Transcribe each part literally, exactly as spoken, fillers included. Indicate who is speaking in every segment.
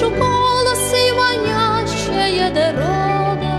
Speaker 1: слышу голос и манящая дорога.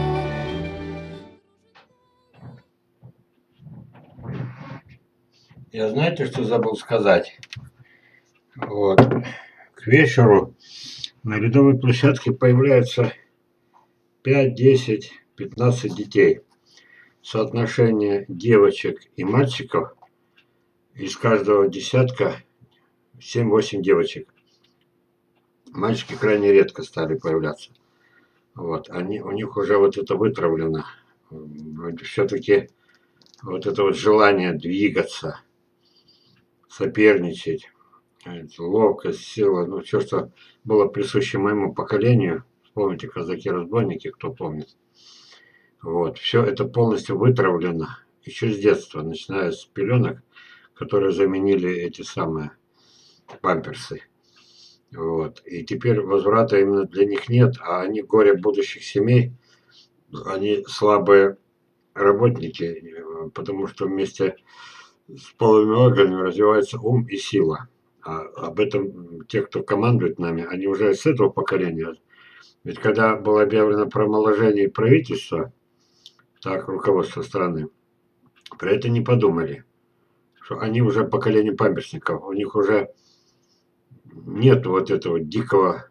Speaker 2: Я знаете, что забыл сказать? Вот. К вечеру на ледовой площадке появляется пять, десять, пятнадцать детей. Соотношение девочек и мальчиков из каждого десятка семь-восемь девочек. Мальчики крайне редко стали появляться. Вот. Они, у них уже вот это вытравлено. Все-таки вот это вот желание двигаться, соперничать, ловкость, сила, ну все, что было присуще моему поколению. Помните, казаки-разбойники, кто помнит. Вот, все это полностью вытравлено еще с детства, начиная с пеленок, которые заменили эти самые памперсы. Вот. И теперь возврата именно для них нет, а они горе будущих семей, они слабые работники, потому что вместе с половыми органами развивается ум и сила. А об этом те, кто командует нами, они уже с этого поколения. Ведь когда было объявлено про омоложение правительства, так, руководство страны, про это не подумали. Что они уже поколение памперсников, у них уже нет вот этого дикого,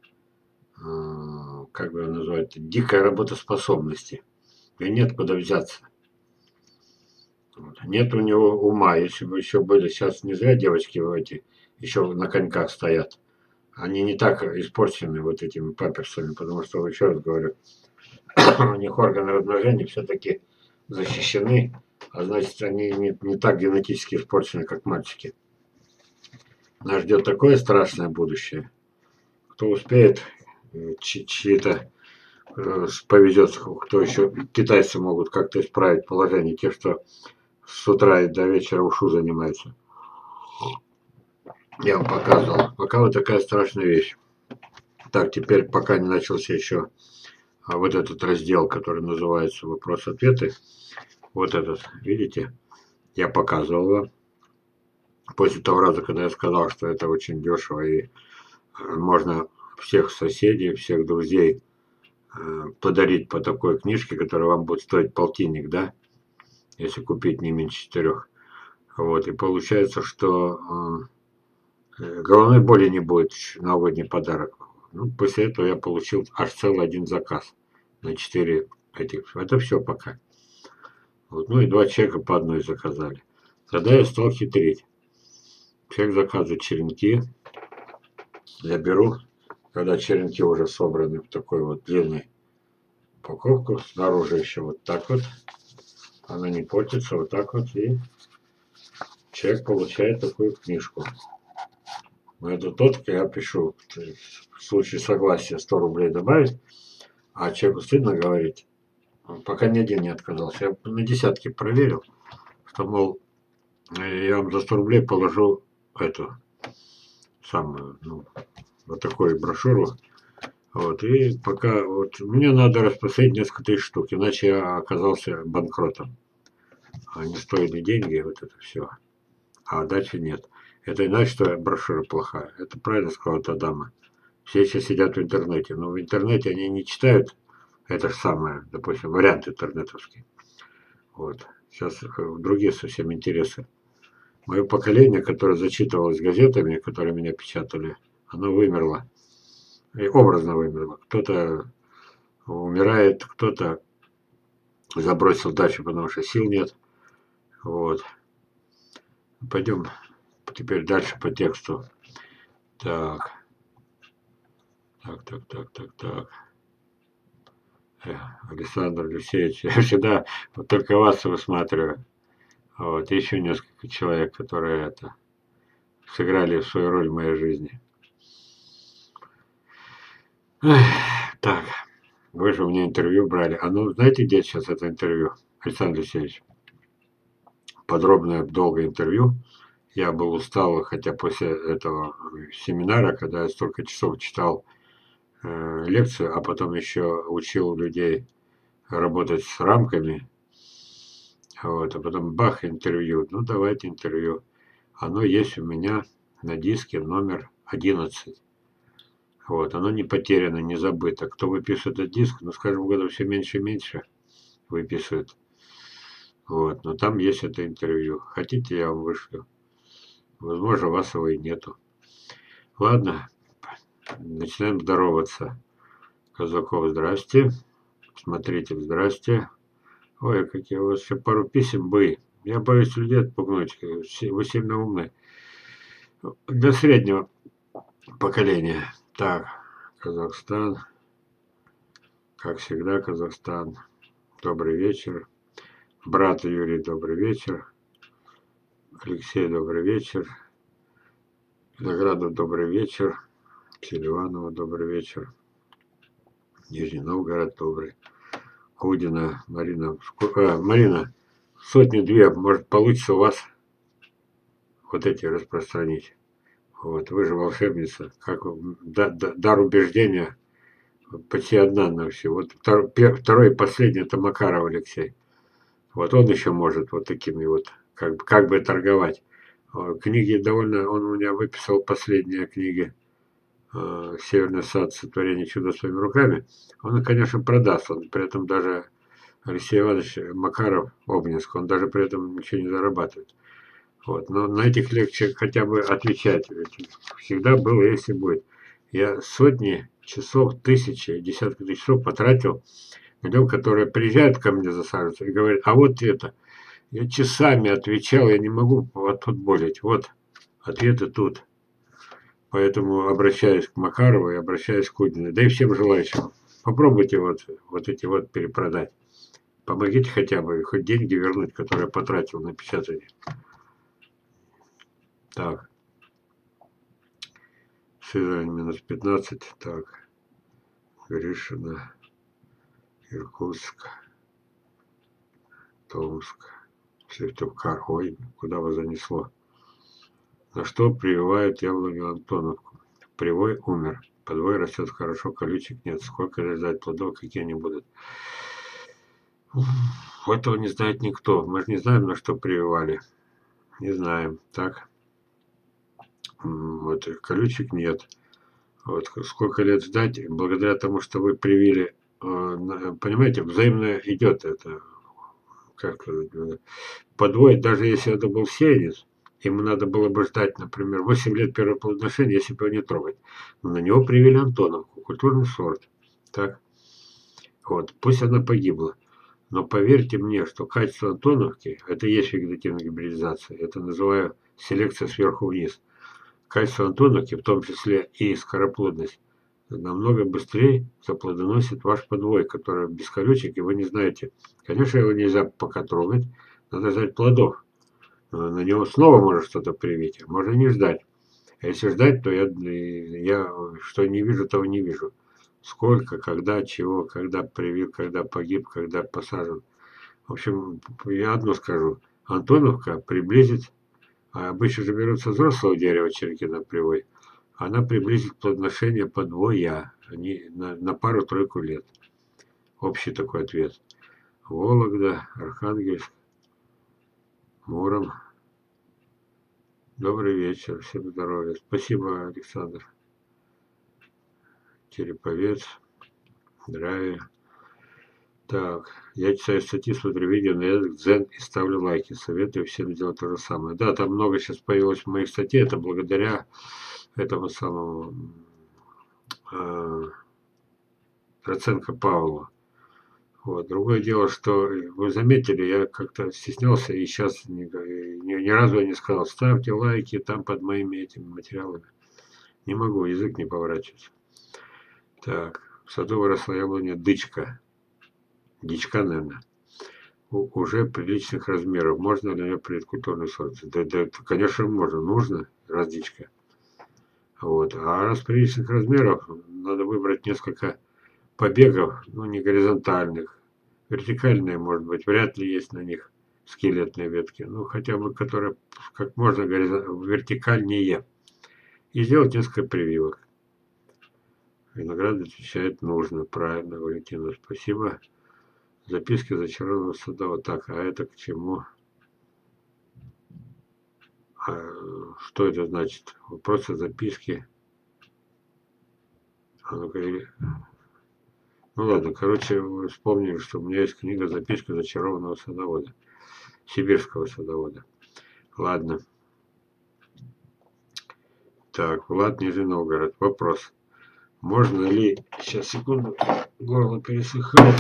Speaker 2: как бы его назвать, дикой работоспособности. И нет куда взяться. Нет у него ума. Если бы еще были, сейчас не зря девочки эти еще на коньках стоят. Они не так испорчены вот этими памперсами, потому что, еще раз говорю, у них органы размножения все-таки защищены, а значит, они не, не так генетически испорчены, как мальчики. Нас ждет такое страшное будущее. Кто успеет, чьи-то э, повезет, кто еще, китайцы могут как-то исправить положение, те, что с утра и до вечера ушу занимаются. Я вам показывал. Пока вот такая страшная вещь. Так, теперь пока не начался еще вот этот раздел, который называется «Вопрос-ответы». Вот этот, видите, я показывал вам. После того раза, когда я сказал, что это очень дешево и можно всех соседей, всех друзей подарить по такой книжке, которая вам будет стоить полтинник, да, если купить не меньше четырех. Вот, и получается, что головной боли не будет, новогодний подарок. Ну, после этого я получил аж целый один заказ на четыре этих. Это все пока. Вот, ну и два человека по одной заказали. Тогда я стал хитрить. Человек заказывает черенки. Я беру, когда черенки уже собраны в такой вот длинной упаковку, снаружи еще вот так вот. Она не портится, вот так вот. И человек получает такую книжку. Но это тот, я пишу, в случае согласия сто рублей добавить, а человеку стыдно говорить. Пока ни один не отказался. Я на десятки проверил, что, мол, я вам за сто рублей положу эту самую, ну, вот такую брошюру. Вот, и пока вот мне надо распространить несколько тысяч штук, иначе я оказался банкротом. Они стоили деньги, вот это все. А дальше нет. Это иначе, что брошюра плохая. Это правильно сказала эта дама. Все сейчас сидят в интернете. Но в интернете они не читают это же самое, допустим, вариант интернетовский. Вот. Сейчас другие совсем интересы. Мое поколение, которое зачитывалось газетами, которые меня печатали, оно вымерло. И образно вымерло. Кто-то умирает, кто-то забросил дачу, потому что сил нет. Вот. Пойдем теперь дальше по тексту. Так. Так, так, так, так, так. Александр Алексеевич, я всегда вот только вас высматриваю. Вот, и еще несколько человек, которые это сыграли свою роль в моей жизни. Эх, так, вы же у меня интервью брали. А ну, знаете, где сейчас это интервью, Александр Алексеевич? Подробное, долгое интервью. Я был устал, хотя после этого семинара, когда я столько часов читал э, лекцию, а потом еще учил людей работать с рамками. Вот, а потом бах, интервью. Ну, давайте интервью. Оно есть у меня на диске номер одиннадцать. Вот, оно не потеряно, не забыто. Кто выписывает этот диск, ну, с каждым годом все меньше и меньше выписывает. Вот, но там есть это интервью. Хотите, я вам вышлю. Возможно, у вас его и нету. Ладно, начинаем здороваться. Казаков, здрасте. Смотрите, здрасте. Ой, какие у вас еще пару писем бы. Я боюсь людей отпугнуть. Вы сильно умны. Для среднего поколения. Так, Казахстан. Как всегда, Казахстан. Добрый вечер. Брат Юрий, добрый вечер. Алексей, добрый вечер. Виноградов, добрый вечер. Селиванова, добрый вечер. Нижний Новгород, добрый. Кудина, Марина. А, Марина, сотни-две, может, получится у вас вот эти распространить. Вот, вы же волшебница. Как да, да, дар убеждения почти одна на все. Вот второй, второй и последний это Макаров Алексей. Вот он еще может вот такими вот, как, как бы торговать. Книги довольно, он у меня выписал последние книги. Северный сад, сотворение чуда своими руками. Он, конечно, продаст. Он при этом даже Алексей Иванович Макаров, Обнинск, он даже при этом ничего не зарабатывает. Вот. Но на этих лекциях хотя бы отвечать. Всегда было, если будет. Я сотни часов, тысячи, десятки тысяч часов потратил на людей, которые приезжают ко мне, засаживаются и говорят, а вот это. Я часами отвечал, я не могу отфутболить. Вот ответы тут. Поэтому обращаюсь к Макарову и обращаюсь к Кудиной. Да и всем желающим. Попробуйте вот, вот эти вот перепродать. Помогите хотя бы хоть деньги вернуть, которые я потратил на печатание. Так. Сызрань минус пятнадцать. Так. Гришина. Иркутск. Томск. Сыктывкар. Ой, куда вас занесло? На что прививают яблоню Антоновку? Привой умер. Подвой растет хорошо, колючек нет. Сколько лет ждать плодов, какие они будут? Этого не знает никто. Мы же не знаем, на что прививали. Не знаем. Так. Вот колючек нет. Вот сколько лет ждать, благодаря тому, что вы привили, понимаете, взаимно идет это. Как подвой, даже если это был сеянец, ему надо было бы ждать, например, восемь лет первого плодоношения, если бы его не трогать. Но на него привили Антоновку, культурный сорт. Так. Вот. Пусть она погибла. Но поверьте мне, что качество Антоновки, это и есть вегетативная гибридизация. Это называю селекция сверху вниз. Качество Антоновки, в том числе и скороплодность, намного быстрее заплодоносит ваш подвой, который без колючек, и вы не знаете. Конечно, его нельзя пока трогать, надо ждать плодов. На него снова может что-то привить, а можно не ждать. А если ждать, то я, я что не вижу, того не вижу. Сколько, когда, чего, когда привил, когда погиб, когда посажен. В общем, я одно скажу. Антоновка приблизит, а обычно же берутся взрослого дерева черенки на привой, она приблизит плодоношение подвоя они на, на пару-тройку лет. Общий такой ответ. Вологда, Архангельск, Муром. Добрый вечер, всем здоровья. Спасибо, Александр. Череповец, здравия. Так, я читаю статьи, смотрю видео на этот Дзен и ставлю лайки. Советую всем делать то же самое. Да, там много сейчас появилось моих статей. Это благодаря этому самому э, Троценко Павлу. Вот. Другое дело, что вы заметили, я как-то стеснялся и сейчас ни, ни, ни разу я не сказал, ставьте лайки там под моими этими материалами. Не могу, язык не поворачивается. Так, в саду выросла яблоня дычка. Дичка, наверное. У, уже приличных размеров. Можно ли ее предкультурный сорт? Да, да, конечно, можно. Нужно, раз дичка. Вот. А раз приличных размеров, надо выбрать несколько побегов, ну, не горизонтальных. Вертикальные, может быть, вряд ли есть на них скелетные ветки. Ну, хотя бы, которые как можно вертикальнее. И сделать несколько прививок. Виноград отвечает нужно. Правильно, Валентина, спасибо. Записки зачарованного сада. Вот так. А это к чему? А что это значит? Вопросы, записки. А ну-ка, или... Ну ладно, короче, вы вспомнили, что у меня есть книга «Записка зачарованного садовода», сибирского садовода. Ладно. Так, Влад, Нижний Новгород. Вопрос. Можно ли... Сейчас, секунду. Горло пересыхает.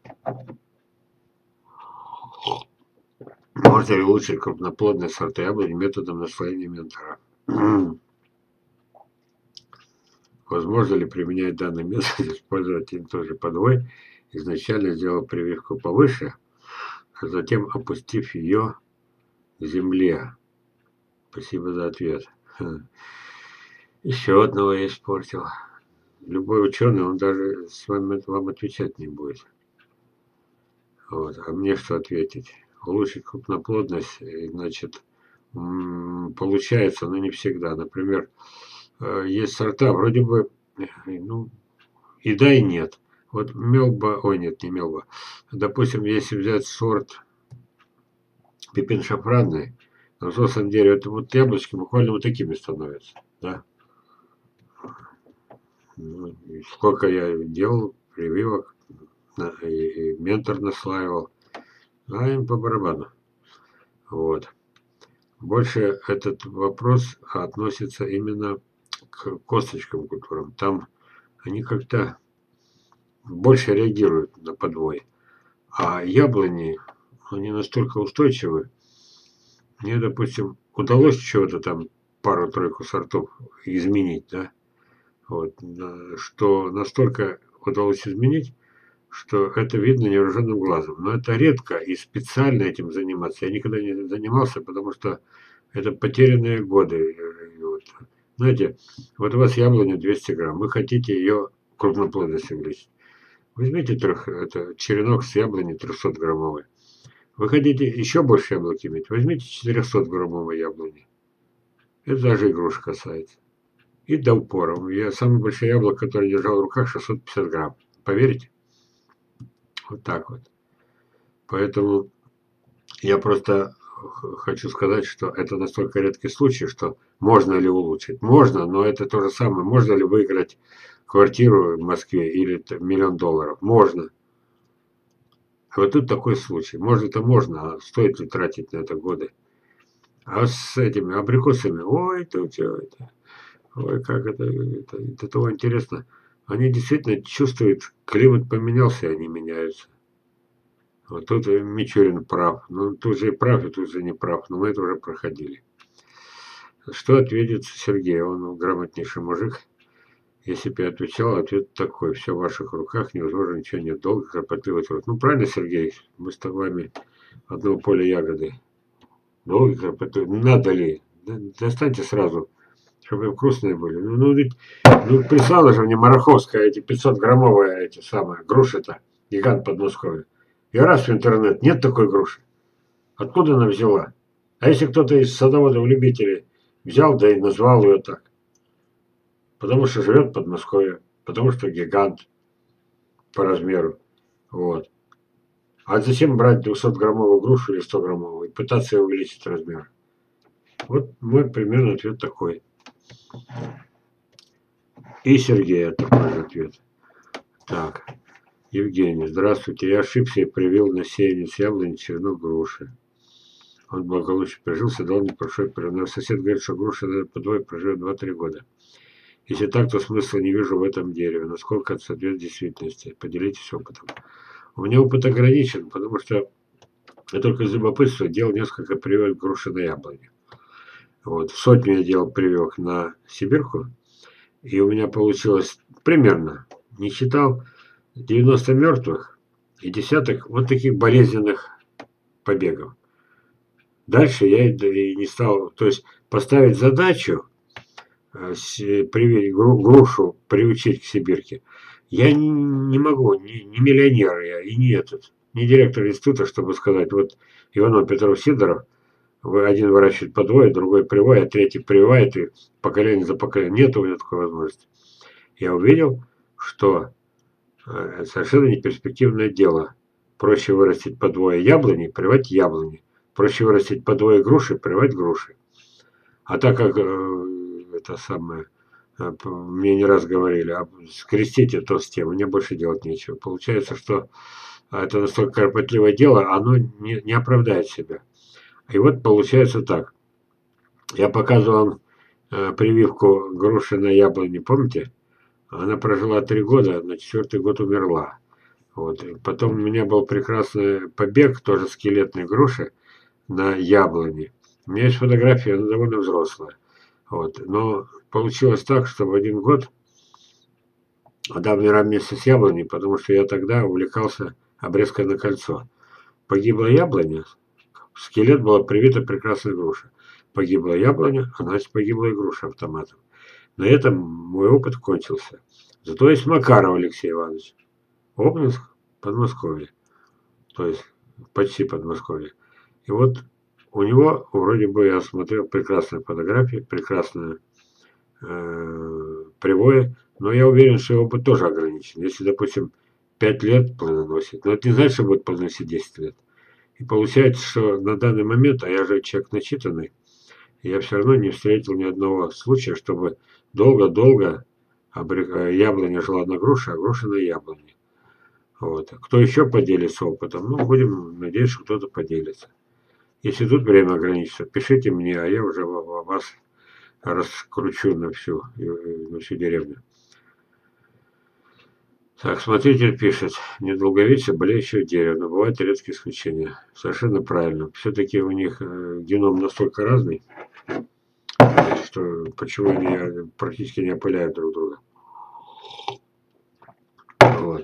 Speaker 2: Можно ли улучшить крупноплодные сорта яблони методом наслоения ментора? Возможно ли применять данный метод, использовать им тоже подвой, изначально сделав прививку повыше, а затем опустив ее к земле? Спасибо за ответ. Еще одного я испортил. Любой ученый, он даже с вами вам отвечать не будет. Вот. А мне что ответить? Улучшить крупноплодность, значит, получается, но не всегда. Например, есть сорта, вроде бы, ну, и да, и нет. Вот мелба, ой, нет, не мелба. Допустим, если взять сорт пепин шафранный, на взрослом дереве, это вот яблочки буквально вот такими становятся, да. Ну, сколько я делал прививок, и, и ментор наслаивал, а им по барабану. Вот. Больше этот вопрос относится именно к косточкам культурам. Там они как-то больше реагируют на подвой. А яблони, они настолько устойчивы. Мне, допустим, удалось чего-то там, пару-тройку сортов изменить, да, вот, что настолько удалось изменить, что это видно невооруженным глазом. Но это редко, и специально этим заниматься я никогда не занимался, потому что это потерянные годы. Вот. Знаете, вот у вас яблоня двести грамм, вы хотите ее крупноплодность увеличить. Возьмите трех, это, черенок с яблони трехсотграммовый. Вы хотите еще больше яблоки иметь, возьмите четырехсотграммовые яблони. Это даже и груш касается. И до упора. Я самый большой яблок, который держал в руках, шестьсот пятьдесят грамм. Поверите? Вот так вот. Поэтому я просто хочу сказать, что это настолько редкий случай, что можно ли улучшить. Можно, но это то же самое. Можно ли выиграть квартиру в Москве или миллион долларов? Можно. А вот тут такой случай. Может-то можно, а стоит ли тратить на это годы? А с этими абрикосами, ой, это что это? Ой, как это, это, это того интересно. Они действительно чувствуют, климат поменялся, и они меняются. Вот тут Мичурин прав. Ну, тут же и прав, и тут же не прав. Но мы это уже проходили. Что ответит Сергей? Он грамотнейший мужик. Если бы я отвечал, ответ такой. Все в ваших руках, невозможно ничего нет. Долго кропотливый труд. Ну, правильно, Сергей? Мы с вами одного поля ягоды. Долго кропотливый. Надо ли? Достаньте сразу, чтобы им вкусные были. Ну, ну, ведь, ну прислала же мне Мараховская эти пятьсотграммовые, эти самые, груши-то. Гигант подмосковья. Я раз в интернет, нет такой груши. Откуда она взяла? А если кто-то из садоводов-любителей взял, да и назвал ее так? Потому что живет в Подмосковье, потому что гигант по размеру. Вот. А зачем брать двухсотграммовую грушу или стограммовую и пытаться ее увеличить размер? Вот мой примерный ответ такой. И Сергей такой же ответ. Так. Евгений, здравствуйте. Я ошибся и привил на сеянец яблони черенок груши. Он благополучно прижился, дал небольшой перерыв. Сосед говорит, что груша подвой проживет два-три года. Если так, то смысла не вижу в этом дереве. Насколько это соответствует действительности? Поделитесь опытом. У меня опыт ограничен, потому что я только из любопытства делал несколько прививок груши на яблони. Вот. В сотню я делал прививок на сибирку. И у меня получилось примерно, не считал, девяносто мертвых и десяток вот таких болезненных побегов. Дальше я и не стал, то есть поставить задачу, привить грушу, приучить к сибирке. Я не, не могу, не, не миллионер я и не этот, не директор института, чтобы сказать, вот Иванов, Петров, Сидоров, один выращивает по двое, другой прививает, третий прививает, и поколение за поколением. Нет у меня такой возможности. Я увидел, что совершенно неперспективное дело. Проще вырастить по двое яблони, прививать яблони. Проще вырастить по двое груши, прививать груши. А так как э, это самое, мне не раз говорили, а скрестите то с тем, мне больше делать нечего. Получается, что это настолько кропотливое дело, оно не, не оправдает себя. И вот получается так. Я показывал вам э, прививку груши на яблоне, помните? Она прожила три года, на четвертый год умерла. Вот. И потом у меня был прекрасный побег, тоже скелетной груши, на яблоне. У меня есть фотография, она довольно взрослая. Вот. Но получилось так, что в один год она умерла вместе с яблоней, потому что я тогда увлекался обрезкой на кольцо. Погибла яблоня, в скелет была привита прекрасная груша. Погибла яблоня, а значит погибла и груша автоматом. На этом мой опыт кончился. Зато есть Макаров Алексей Иванович. Обнинск, Подмосковье. То есть почти Подмосковье. И вот у него, вроде бы, я смотрел прекрасные фотографии, прекрасные э, привои, но я уверен, что его опыт тоже ограничен. Если, допустим, пять лет плодоносит, но это не значит, что будет плодоносить десять лет. И получается, что на данный момент, а я же человек начитанный, я все равно не встретил ни одного случая, чтобы долго-долго яблоня жила на груше, а груша на яблоне. Вот. Кто еще поделится опытом? Ну, будем надеяться, что кто-то поделится. Если тут время ограничится, пишите мне, а я уже вас раскручу на всю, на всю деревню. Так, смотритель пишет, недолговечие болеющего дерева, но бывают редкие исключения. Совершенно правильно. Все-таки у них геном настолько разный, что почему они практически не опыляют друг друга. Вот.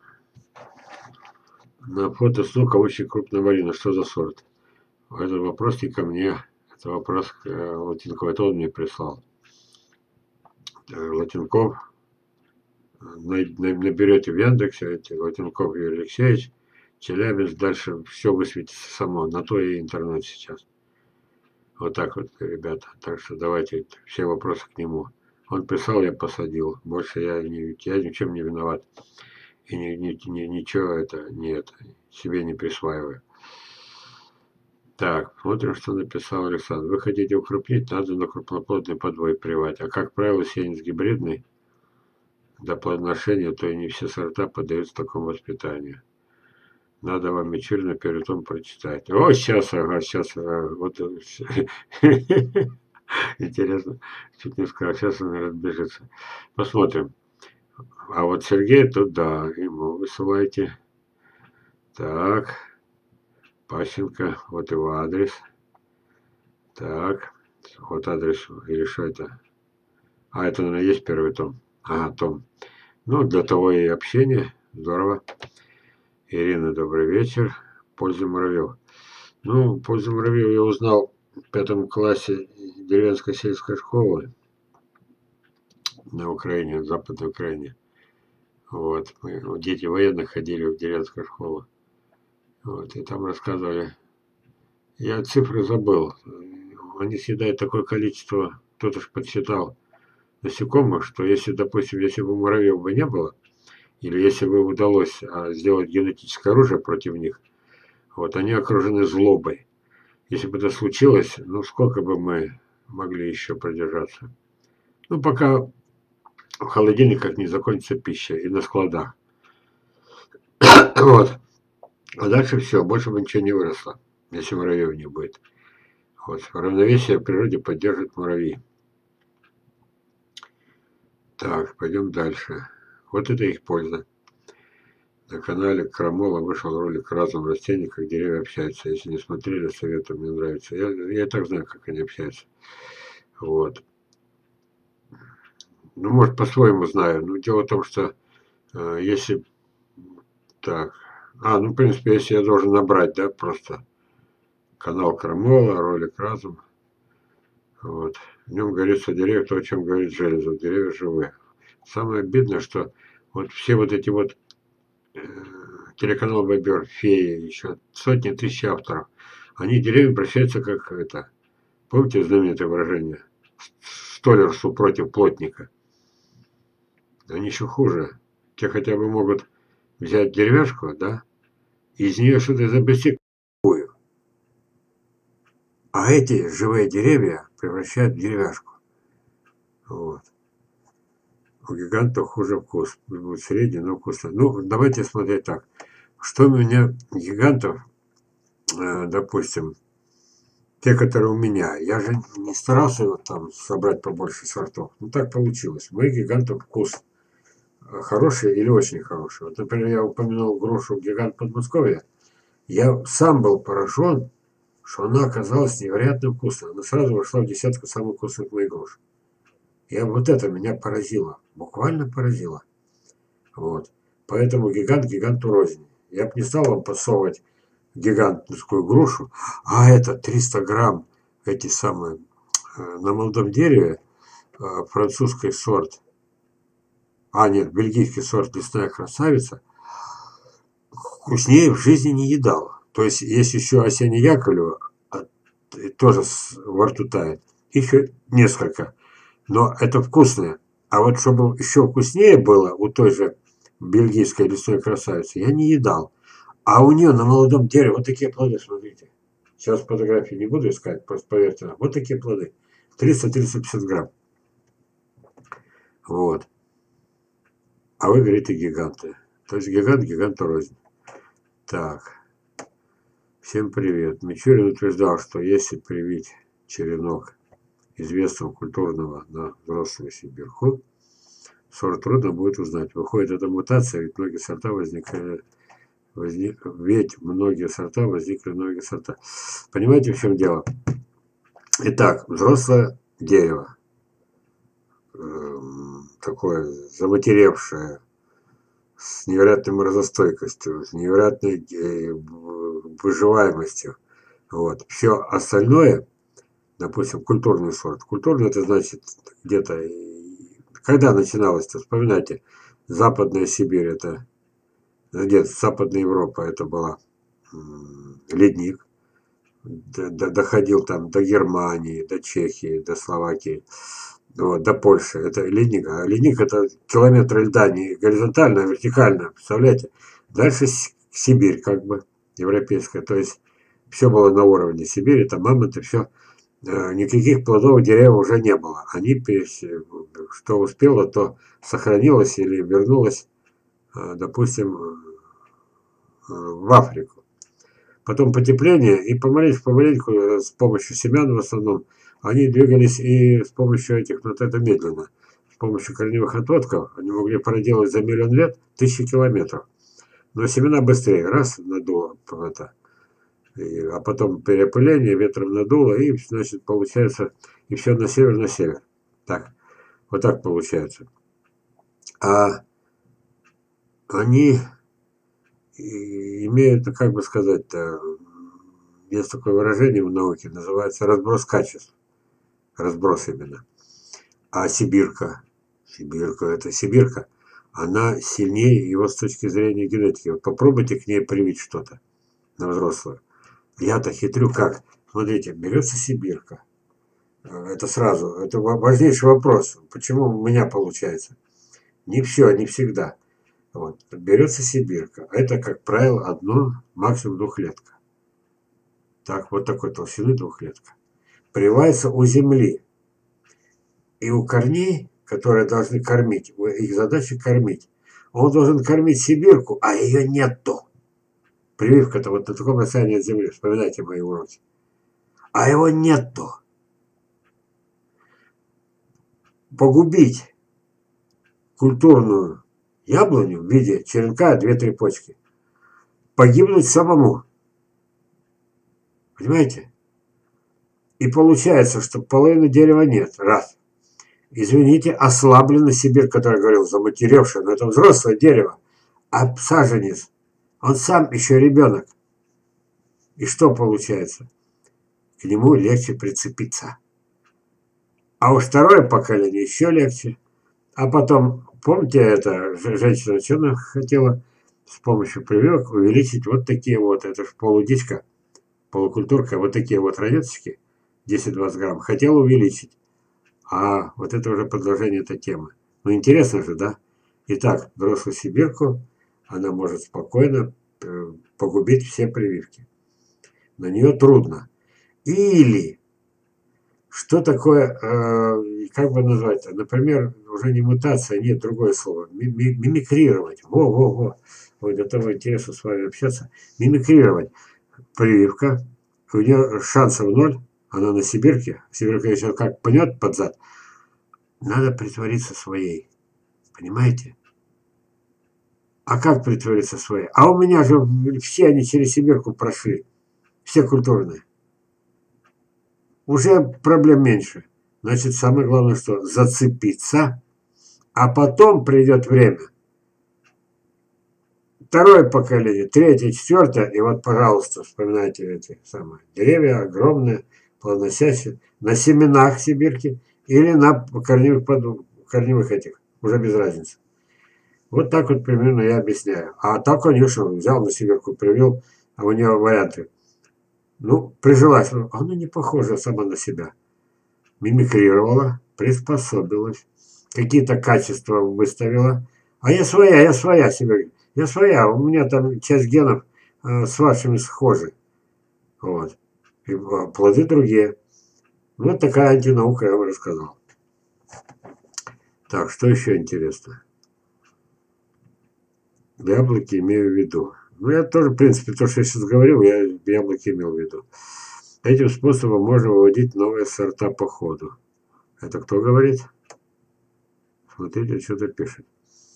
Speaker 2: На фото с луком очень крупная малина. Что за сорт? Этот вопрос не ко мне. Это вопрос к Латинкову. Это он мне прислал. Латинков. Наберете в Яндексе, Латинков Юрий Алексеевич, Челябинск, дальше все высветится само. На то и интернет сейчас. Вот так вот, ребята. Так что давайте все вопросы к нему. Он писал, я посадил. Больше я, не, я ничем не виноват. И ни, ни, ни, ничего это, не это, себе не присваиваю. Так, смотрим, что написал Александр. Вы хотите укрупнить, надо на крупноплодный подвой прививать. А как правило, сеянец гибридный до плодоношения, то и не все сорта поддаются такому воспитанию. Надо вам Мичурина перед том прочитать. О, сейчас, ага, сейчас, ага, вот интересно, чуть не сказал, сейчас он разбежится. Посмотрим. А вот Сергей тут, да, ему высылайте. Так, Пащенко, вот его адрес. Так, вот адрес, или что это? А, это, наверное, есть первый том. Ага, том. Ну, для того и общение. Здорово. Ирина, добрый вечер. Польза муравьев. Ну, пользу муравьев я узнал в пятом классе деревенской сельской школы на Украине, в Западной Украине. Вот. Мы, дети военных ходили в деревенскую школу. Вот. И там рассказывали. Я цифры забыл. Они съедают такое количество, кто-то же подсчитал, насекомых, что если, допустим, если бы муравьев бы не было, или если бы удалось сделать генетическое оружие против них, вот они окружены злобой. Если бы это случилось, ну сколько бы мы могли еще продержаться? Ну, пока в холодильниках не закончится пища и на складах. Вот. А дальше все, больше бы ничего не выросло, если муравьев не будет. Вот. Равновесие в природе поддержит муравьи. Так, пойдем дальше. Вот это их польза. На канале Крамола вышел ролик «Разум растений, как деревья общаются». Если не смотрели, советую, мне нравится. Я, я и так знаю, как они общаются. Вот. Ну, может, по-своему знаю. Но дело в том, что э, если... Так. А, ну, в принципе, если я должен набрать, да, просто канал Крамола, ролик «Разум». Вот. В нем говорится деревья, то, о чем говорит Железов. Деревья живые. Самое обидное, что вот все вот эти вот э, телеканал Бобер, Феи, еще сотни тысяч авторов, они деревья обращаются как это. Помните знаменитое выражение? Столярсу против плотника. Они еще хуже. Те хотя бы могут взять деревяшку, да, и из нее что-то изобрести. А эти живые деревья превращают в деревяшку. Вот. У гигантов хуже вкус. Будет средний, но вкусно. Ну, давайте смотреть так. Что у меня гигантов, э, допустим, те, которые у меня. Я же не старался вот там собрать побольше сортов. Ну, так получилось. У моих гигантов вкус хороший или очень хороший. Вот, например, я упомянул грушу гигант Подмосковья. Я сам был поражен, что она оказалась невероятно вкусной. Она сразу вошла в десятку самых вкусных моих груш. И вот это меня поразило. Буквально поразило. Вот. Поэтому гигант гиганту рознь. Я бы не стал вам подсовывать гигантскую грушу, а это триста грамм эти самые на молодом дереве французский сорт, а нет, бельгийский сорт лесная красавица, вкуснее в жизни не едал. То есть есть еще осенне Яковлева, тоже во рту тает, еще несколько, но это вкусное. А вот чтобы еще вкуснее было у той же бельгийской лесной красавицы, я не едал. А у нее на молодом дереве вот такие плоды, смотрите. Сейчас фотографии не буду искать, просто поверьте. Вот такие плоды. триста — триста пятьдесят грамм. Вот. А вы говорите гиганты. То есть гигант гиганту рознь. Так. Всем привет. Мичурин утверждал, что если привить черенок известного культурного на взрослую сибирку, сорт трудно будет узнать. Выходит, это мутация, ведь многие сорта возникали... Возник, ведь многие сорта возникли, многие сорта. Понимаете, в чем дело? Итак, взрослое дерево, э, такое заматеревшее, с невероятной морозостойкостью, с невероятной э, выживаемостью. Вот. Все остальное, допустим, культурный сорт. Культурный — это значит где-то... Когда начиналось-то? Вспоминайте, Западная Сибирь — это... Где-то Западная Европа, это была ледник, доходил там до Германии, до Чехии, до Словакии, вот, до Польши. Это ледник. А ледник — это километры льда не горизонтально, а вертикально. Представляете? Дальше Сибирь, как бы, европейская. То есть все было на уровне Сибири, там мамонты, все. Никаких плодовых деревьев уже не было. Они, что успело, то сохранилось или вернулось, допустим, в Африку. Потом потепление, и помаленьку-помаленьку с помощью семян в основном они двигались и с помощью этих, вот это медленно, с помощью корневых отводков они могли проделать за миллион лет тысячи километров. Но семена быстрее, раз надуло это, и, а потом переопыление, ветром надуло, и значит получается, и все на север, на север. Так, вот так получается. А они имеют, как бы сказать-то, есть такое выражение в науке, называется разброс качеств. Разброс именно. А сибирка, сибирка, это сибирка, она сильнее его с точки зрения генетики. Вот попробуйте к ней привить что-то на взрослую. Я-то хитрю как? Смотрите, берется сибирка. Это сразу, это важнейший вопрос. Почему у меня получается? Не все, не всегда. Вот. Берется сибирка. Это, как правило, одно, максимум двухлетка. Так, вот такой толщины двухлетка. Прививается у земли. И у корней, которые должны кормить, их задача кормить. Он должен кормить сибирку, а ее нету. Прививка-то вот на таком расстоянии от земли. Вспоминайте мои уроки. А его нету. Погубить культурную яблоню в виде черенка две-три почки. Погибнуть самому. Понимаете? И получается, что половины дерева нет. Раз. Извините, ослаблена Сибирь, который говорил, заматеревшая, но это взрослое дерево. А саженец, он сам еще ребенок. И что получается? К нему легче прицепиться. А у второе поколение еще легче. А потом, помните, это женщина, что она хотела с помощью прививок увеличить вот такие вот, это же полудичка, полукультурка, вот такие вот ранеточки, десять-двадцать грамм, хотела увеличить. А вот это уже продолжение этой темы. Ну, интересно же, да? Итак, взрослую сибирку, она может спокойно погубить все прививки. На нее трудно. Или, что такое, э, как бы назвать, например, уже не мутация, нет, другое слово. Мимикрировать. Во-во-во. Ой, до того интересно с вами общаться. Мимикрировать. Прививка. У нее шансов ноль. Она на Сибирке. Сибирка еще как пнет под зад. Надо притвориться своей. Понимаете? А как притвориться своей? А у меня же все они через Сибирку прошли. Все культурные. Уже проблем меньше. Значит, самое главное, что зацепиться, а потом придет время. Второе поколение, третье, четвертое, и вот, пожалуйста, вспоминайте эти самые деревья огромные, плодоносящие, на семенах Сибирки или на корневых, корневых этих, уже без разницы. Вот так вот примерно я объясняю. А так, конечно, взял на Сибирку, привел, а у нее варианты. Ну, прижилась, она не похожа сама на себя. Мимикрировала, приспособилась, какие-то качества выставила. А я своя, я своя себе. Я своя, у меня там часть генов э, с вашими схожи. Вот. И э, плоды другие. Вот такая антинаука, я вам рассказал. Так, что еще интересно? Яблоки имею в виду. Ну, я тоже, в принципе, то, что я сейчас говорил, я яблоки имел в виду. Этим способом можно выводить новые сорта по ходу. Это кто говорит? Смотрите, что-то пишет.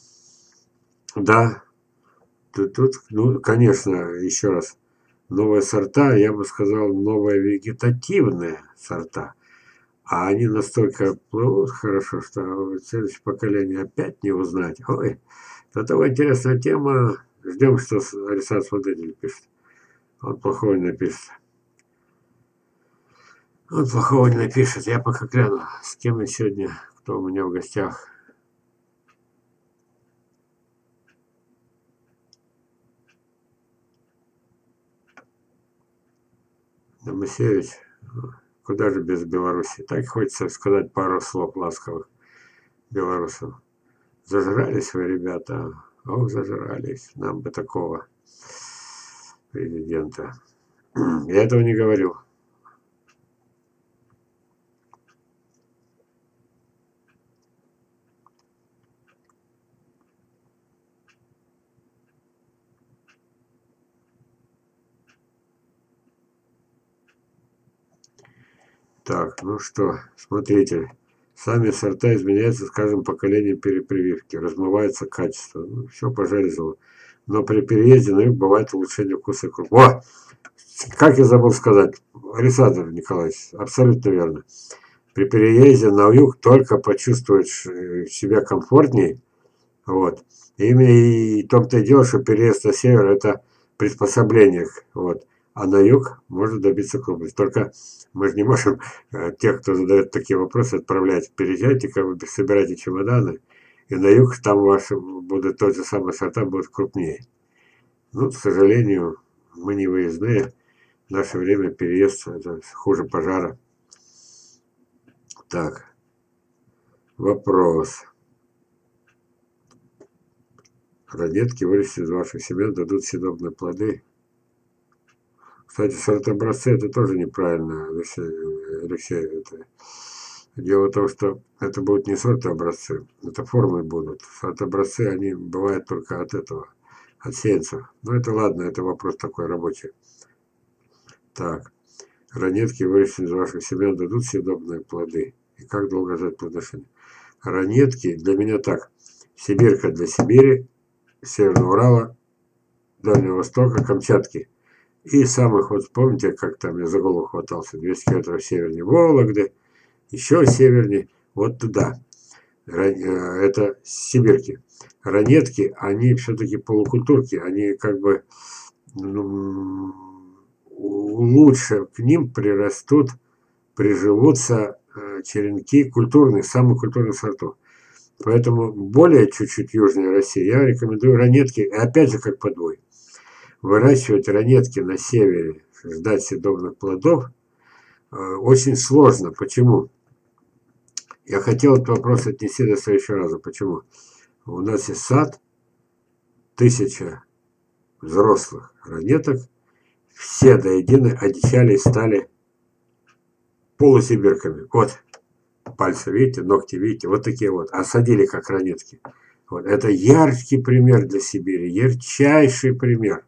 Speaker 2: Да. Тут, тут, ну, конечно, еще раз. Новые сорта, я бы сказал, новые вегетативные сорта. А они настолько плывут хорошо, что следующее поколение опять не узнать. Ой, это такая интересная тема. Ждем, что Александр Смотритель пишет. Он плохого не напишет. Он плохого не напишет. Я пока гляну, с кем я сегодня, кто у меня в гостях. Домосевич, куда же без Беларуси? Так хочется сказать пару слов ласковых белорусов. Зажрались вы, ребята. Ох, зажрались. Нам бы такого президента. Я этого не говорил. Так, ну что, смотрите. Сами сорта изменяются с каждым поколением перепрививки. Размывается качество. Ну, все пожаризало. Но при переезде на юг бывает улучшение вкуса круп. О! Как я забыл сказать, Александр Николаевич, абсолютно верно. При переезде на юг только почувствуешь себя комфортнее. Вот. И именно и том-то и дело, что переезд на север это приспособление. Вот. А на юг можно добиться крупности. Только мы же не можем э, тех, кто задает такие вопросы, отправлять. Переезжайте, как бы собирайте чемоданы, и на юг там ваши будут тот же самый сорта, будут крупнее. Ну, к сожалению, мы не выездные. В наше время переезд это хуже пожара. Так. Вопрос. Ранетки, вырастет из ваших семян, дадут съедобные плоды. Кстати, сорт-образцы это тоже неправильно, Алексей. Алексей это. Дело в том, что это будут не сорт-образцы, это формы будут. Сорт-образцы, они бывают только от этого, от сеянцев. Но это ладно, это вопрос такой рабочий. Так. Ранетки, выращенные из ваших семян, дадут съедобные плоды. И как долго ждать плодоношения? Ранетки для меня так. Сибирка для Сибири, Северного Урала, Дальнего Востока, Камчатки. И самых, вот помните, как там я за голову хватался, двести километров севернее Вологды, еще севернее, вот туда. Это Сибирки. Ранетки, они все-таки полукультурки, они как бы ну, лучше к ним прирастут, приживутся черенки культурных, самых культурных сортов. Поэтому более чуть-чуть южнее России я рекомендую ранетки, и опять же как подвой. Выращивать ранетки на севере, ждать съедобных плодов э, очень сложно. Почему? Я хотел этот вопрос отнести до следующего раза. Почему? У нас есть сад, тысяча взрослых ранеток, все до единой одичали и стали полусибирками. Вот. Пальцы, видите, ногти, видите, вот такие вот. А садили как ранетки. Вот. Это яркий пример для Сибири, ярчайший пример.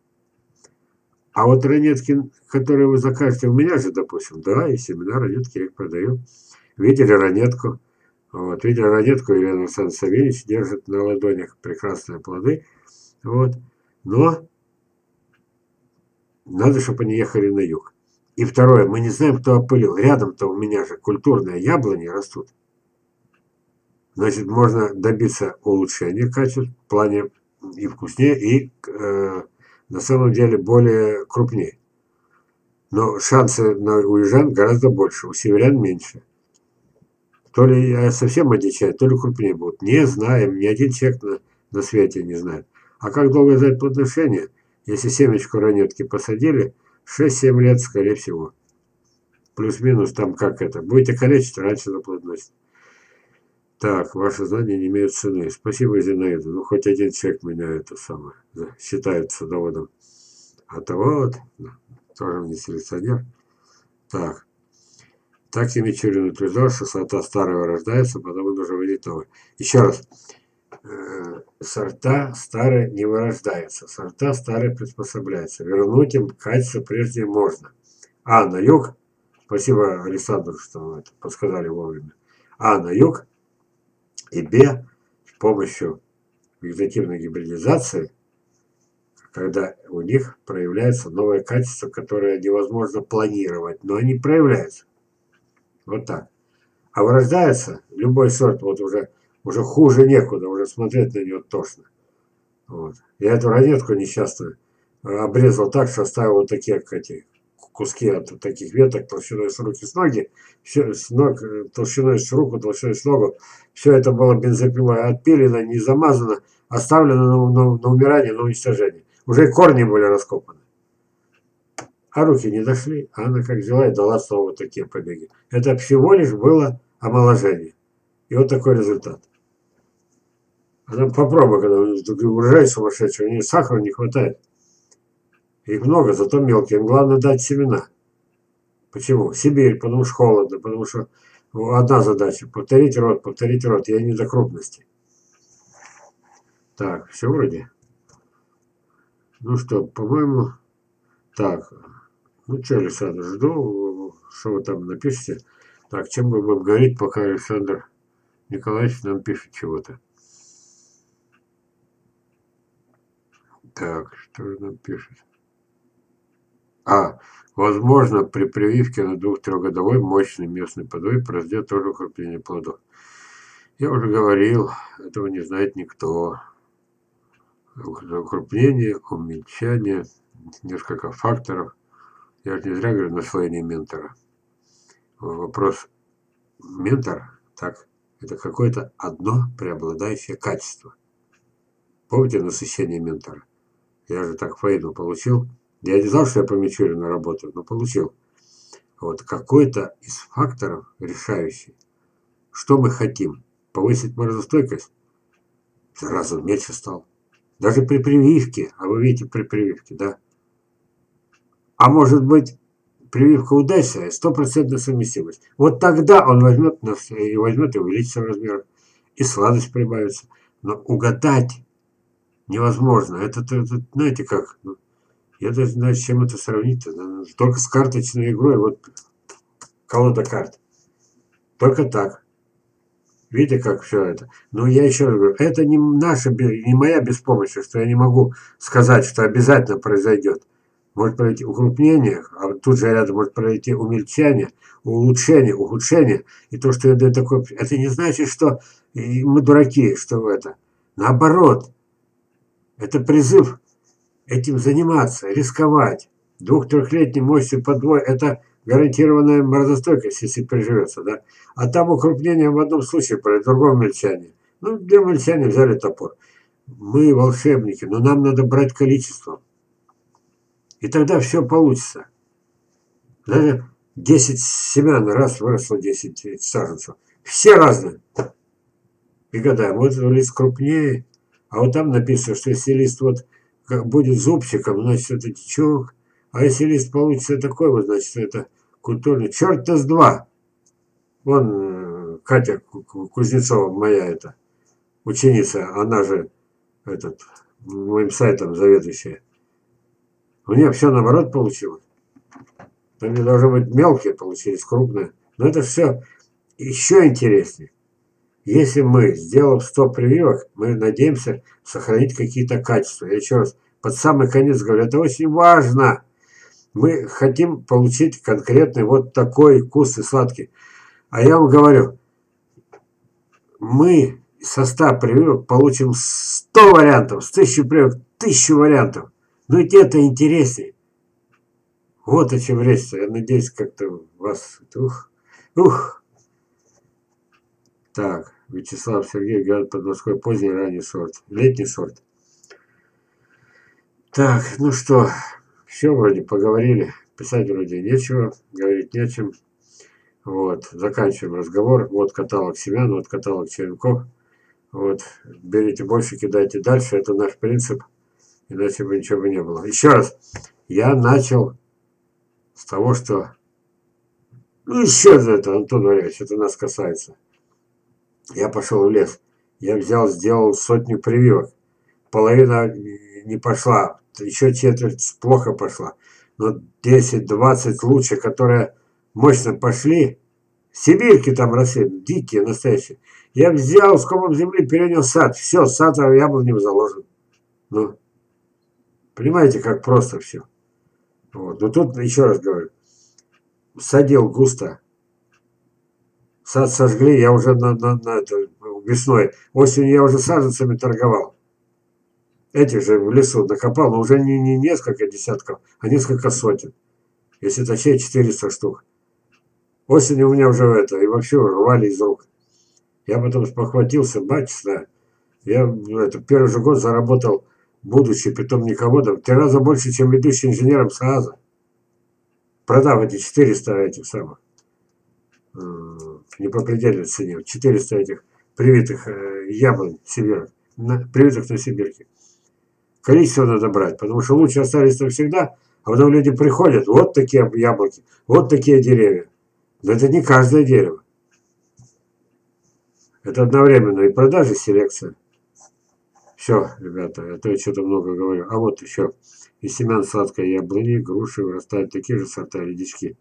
Speaker 2: А вот ранетки, которые вы закажете у меня же, допустим, да, и семена ранетки я их продаю. Видели ранетку? Вот, видели ранетку, Елена Александровна Савельевич держит на ладонях прекрасные плоды. Вот. Но надо, чтобы они ехали на юг. И второе, мы не знаем, кто опылил. Рядом-то у меня же культурные яблони растут. Значит, можно добиться улучшения качества в плане и вкуснее, и э, на самом деле более крупнее. Но шансы на, у южан гораздо больше, у северян меньше. То ли я совсем одичаю, то ли крупнее будут. Не знаем, ни один человек на, на свете не знает. А как долго ждать плодоношение? Если семечку ранетки посадили, шесть-семь лет, скорее всего. Плюс-минус там как это. Будете калечить, раньше заплодоносит. Так, ваши знания не имеют цены. Спасибо, Зинаида. Ну, хоть один человек меня это самое считает садоводом. А то вот, тоже не селекционер. Так. Так и Мичурин утверждал, что сорта старого рождаются, потому нужно выводить новые. Еще раз. Сорта старые не вырождаются. Сорта старые приспособляются. Вернуть им качество прежде можно. А, на юг. Спасибо, Александру, что вы это подсказали вовремя. А, на юг. И Б, с помощью вегетативной гибридизации, когда у них проявляется новое качество, которое невозможно планировать, но они проявляются. Вот так. А вырождается любой сорт, вот уже, уже хуже некуда, уже смотреть на него тошно. Вот. Я эту ранетку несчастную обрезал так, что оставил вот такие эти, куски от таких веток толщиной с руки, с ноги, все, с ног, толщиной с руку, толщиной с ногу. Все это было бензопилой отпилено, не замазано, оставлено на, на, на умирание, на уничтожение. Уже корни были раскопаны. А руки не дошли, а она как взяла и дала снова вот такие побеги. Это всего лишь было омоложение. И вот такой результат. Она попробуй, когда урожай сумасшедший, у нее сахара не хватает. Их много, зато мелкие. Им главное дать семена. Почему? Сибирь, потому что холодно, потому что одна задача. Повторить род, повторить род. Я не до крупности. Так, все вроде. Ну что, по-моему, так. Ну что, Александр, жду, что вы там напишите. Так, чем мы будем говорить, пока Александр Николаевич нам пишет чего-то. Так, что же нам пишет? А, возможно, при прививке на двух-трехгодовой мощный местный подой произойдет тоже укрепление плодов. Я уже говорил, этого не знает никто. Укрепление, умельчание, несколько факторов. Я же не зря говорю наслоение ментора. Вопрос ментор, так, это какое-то одно преобладающее качество. Помните насыщение ментора? Я же так фейду получил. Я не знал, что я по Мичурину работаю, но получил. Вот какой-то из факторов решающий. Что мы хотим? Повысить морозостойкость? Сразу меньше стал. Даже при прививке. А вы видите, при прививке, да? А может быть, прививка удачная, стопроцентная совместимость. Вот тогда он возьмет и возьмет и увеличится в размерах. И сладость прибавится. Но угадать невозможно. Это, это знаете как... Я даже не знаю, с чем это сравнить. Только с карточной игрой. Вот колода карт. Только так. Видите, как все это. Но я еще раз говорю, это не наша, не моя беспомощность, что я не могу сказать, что обязательно произойдет. Может произойти укрупнение, а тут же рядом может произойти умельчание, улучшение, ухудшение. И то, что я даю такое... Это не значит, что мы дураки, что это. Наоборот. Это призыв этим заниматься, рисковать. Двух-трехлетней мощью подвой – это гарантированная морозостойкость, если приживется, да. А там укрупнение в одном случае, при другом мельчании. Ну, для мельчания взяли топор. Мы волшебники, но нам надо брать количество. И тогда все получится. Даже десять семян, раз выросло десять саженцев. Все разные. И гадаем, вот лист крупнее, а вот там написано, что если лист вот будет зубчиком, значит, это течок. А если лист получится такой, вот, значит, это культурный. Черт-то с два. Вон Катя Кузнецова, моя эта ученица, она же этот, моим сайтом заведующая. У нее все наоборот получилось. Там должны быть мелкие получились, крупные. Но это все еще интереснее. Если мы, сделав сто прививок, мы надеемся сохранить какие-то качества. Я еще раз, под самый конец говорю, это очень важно. Мы хотим получить конкретный вот такой вкус и сладкий. А я вам говорю, мы со ста прививок получим сто вариантов, с тысячи прививок тысячу вариантов. Но ведь это интереснее. Вот о чем речь. Я надеюсь, как-то вас... Ух, ух. Так, Вячеслав Сергей, говорят, под Москвой поздний ранний сорт. Летний сорт. Так, ну что, все вроде поговорили. Писать вроде нечего, говорить нечем. Вот, заканчиваем разговор. Вот каталог семян, вот каталог черенков. Вот, берите больше, кидайте дальше. Это наш принцип. Иначе бы ничего бы не было. Еще раз, я начал с того, что... Ну, еще за это, Антон Валерьевич, это нас касается. Я пошел в лес. Я взял, сделал сотню прививок. Половина не пошла. Еще четверть плохо пошла. Но десять-двадцать лучше, которые мощно пошли. Сибирки там росли, дикие, настоящие. Я взял, скопом земли, перенес сад. Все, сад яблонем заложен. Ну, понимаете, как просто все. Вот. Но тут, еще раз говорю, садил густо. Сад сожгли, я уже на, на, на это, весной. Осенью я уже саженцами торговал. Этих же в лесу накопал, но уже не, не несколько десятков, а несколько сотен. Если точнее, четыреста штук. Осенью у меня уже это, и вообще рвали из рук. Я потом спохватился, батюшка. Я это, первый же год заработал, будучи питомниководом, в три раза больше, чем ведущий инженером СААЗа. Продав эти четыреста этих самых. Не по предельной цене, четыреста этих привитых э, яблонь сибирок, на, привитых на сибирке. Количество надо брать, потому что лучше остались навсегда, а потом люди приходят, вот такие яблоки, вот такие деревья. Но это не каждое дерево. Это одновременно и продажа, и селекция. Все, ребята, а то я что-то много говорю. А вот еще из семян сладкой яблони, груши вырастают такие же сорта редички.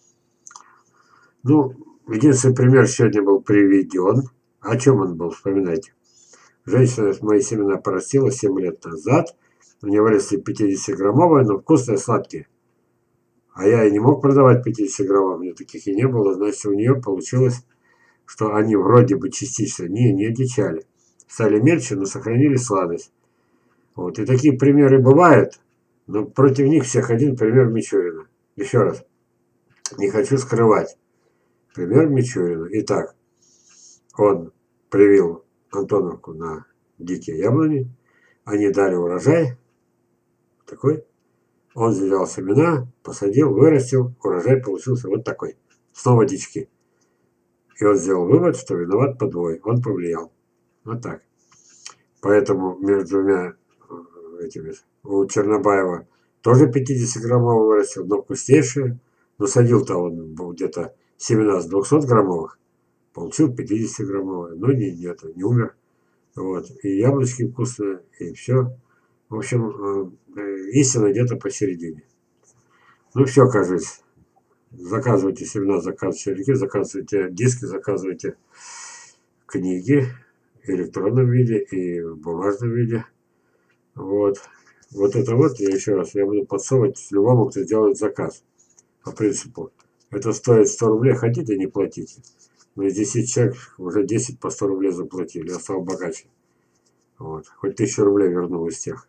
Speaker 2: Ну, единственный пример сегодня был приведен. О чем он был, вспоминайте. Женщина мои семена порастила семь лет назад. У нее выросли пятидесятиграммовые, но вкусные, сладкие. А я и не мог продавать пятидесятиграммовые, у меня таких и не было. Значит, у нее получилось, что они вроде бы частично не, не одичали. Стали мельче, но сохранили сладость. Вот. И такие примеры бывают, но против них всех один пример Мичурина. Еще раз. Не хочу скрывать. Пример Мичурина. Итак, он привил Антоновку на дикие яблони. Они дали урожай. Такой. Он взял семена, посадил, вырастил. Урожай получился вот такой. Снова дички. И он сделал вывод, что виноват подвой. Он повлиял. Вот так. Поэтому между двумя этими, у Чернобаева тоже пятидесятиграммовый вырастил, но вкуснейшие. Но садил-то он был где-то семена с двухсотграммовых, получил пятидесятиграммовые. Но не, нет, не умер. Вот. И яблочки вкусные, и все. В общем, истина где-то посередине. Ну все, кажется. Заказывайте семена, заказывайте черенки, заказывайте диски, заказывайте книги в электронном виде и в бумажном виде. Вот. Вот это вот, я еще раз, я буду подсовывать любому, кто делает заказ. По принципу. Это стоит сто рублей, хотите, не платите. Но из десяти человек уже десять по сто рублей заплатили, я стал богаче. Вот. Хоть тысячу рублей вернул из тех.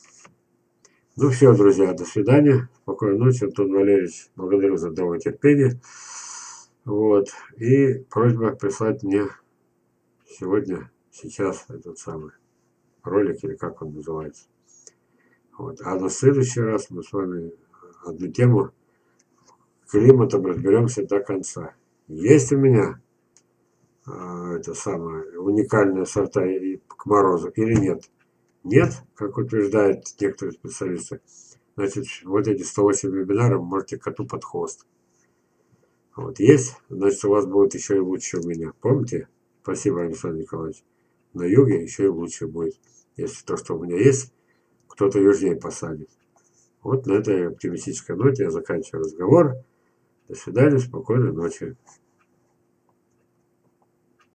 Speaker 2: Ну все, друзья, до свидания. Спокойной ночи, Антон Валерьевич. Благодарю за данное терпение. Вот. И просьба прислать мне сегодня, сейчас этот самый ролик, или как он называется. Вот. А на следующий раз мы с вами одну тему климатом разберемся до конца. Есть у меня э, это самое уникальные сорта к морозу или нет? Нет, как утверждают некоторые специалисты. Значит, вот эти сто восемь вебинаров можете коту под хвост. Вот есть, значит, у вас будет еще и лучше у меня. Помните? Спасибо, Александр Николаевич. На юге еще и лучше будет. Если то, что у меня есть, кто-то южнее посадит. Вот на этой оптимистической ноте я заканчиваю разговор. До свидания, спокойной ночи.